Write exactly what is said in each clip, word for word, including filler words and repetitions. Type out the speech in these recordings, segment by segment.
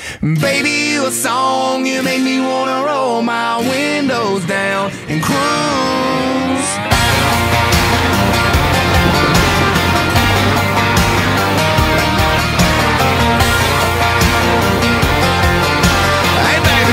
Baby, you a song, you make me wanna roll my windows down and cruise. Hey baby.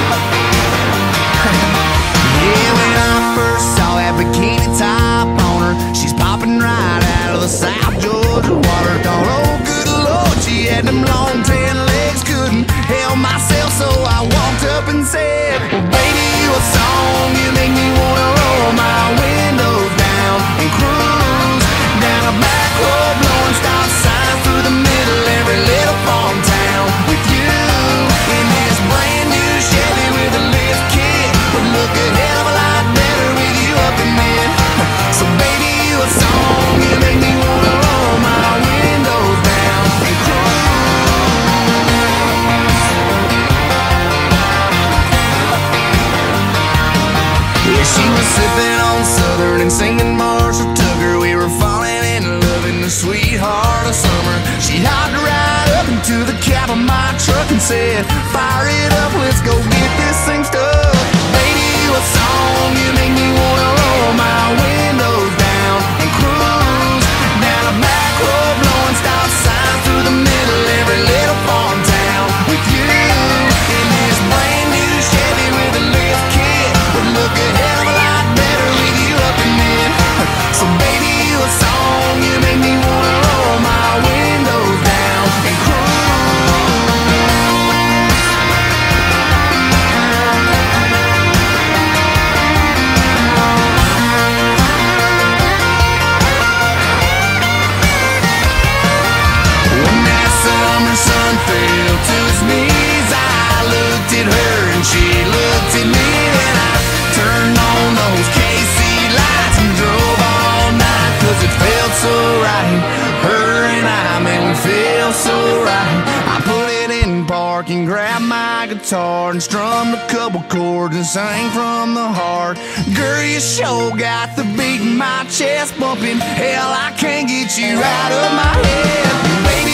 Yeah, when I first saw that bikini top on her, she's popping right out of the South Georgia water. Thought, oh good Lord, she had them long tan legs, couldn't help myself, so I walked up and said, well baby, you a song, you make me wanna roll my windows down and cruise down a back road, blowing stop signs through the middle every little farm town with you in this brand new Chevy with a lift kit. Would look a hell of a lot better with you up in it. So baby, you a song, you make me wanna roll my windows down and cruise. Yeah, she was sipping on Southern and singing Marshall Tucker. We were falling in love in the sweetheart of summer. She hopped right up into the cab of my truck and said, fire it up, let's go get this thing stuck. Baby, you a song, you make me wanna roll my windows down and cruise down a back road, blowing stop signs through the middle every little farm town with you in this brand new Chevy with a lift kit. Would look a hell of a lot better with you up in it. So baby, you a song, you make me wanna roll my windows down and cruise. When that summer sun fell to its knees, I looked at her and she looked at me, and I turned on those K C lights and drove all night, cause it felt so right. Her and I, man, we feel so right. I put it in park and grabbed my guitar and strummed a couple chords and sang from the heart. Girl, you sure got the beat in my chest bumping. Hell, I can't get you out of my head. Baby,